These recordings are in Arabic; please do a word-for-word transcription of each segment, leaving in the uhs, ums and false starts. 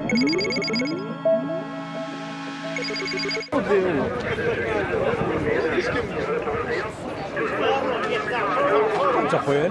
انت خويا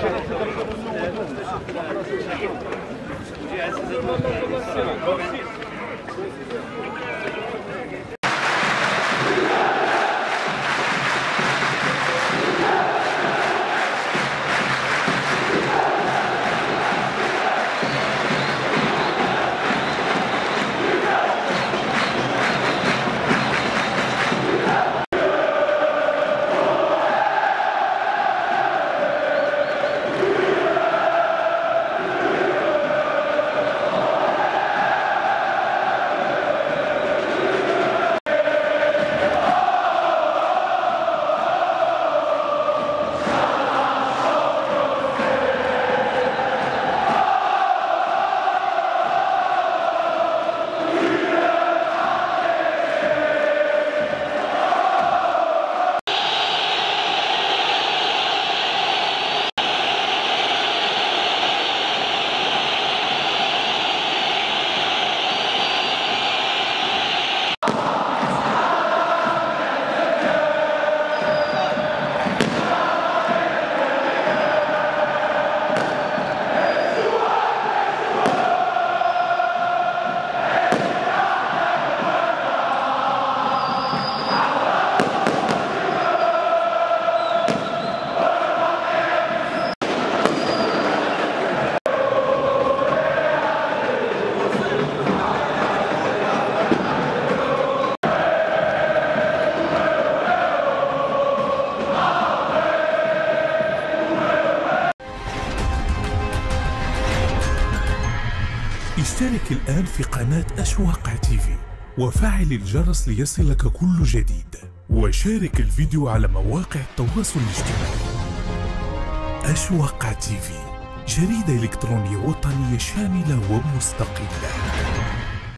اشترك الآن في قناة أشواق تيفي وفعل الجرس ليصلك كل جديد، وشارك الفيديو على مواقع التواصل الاجتماعي. أشواق تيفي، جريدة إلكترونية وطنية شاملة ومستقلة.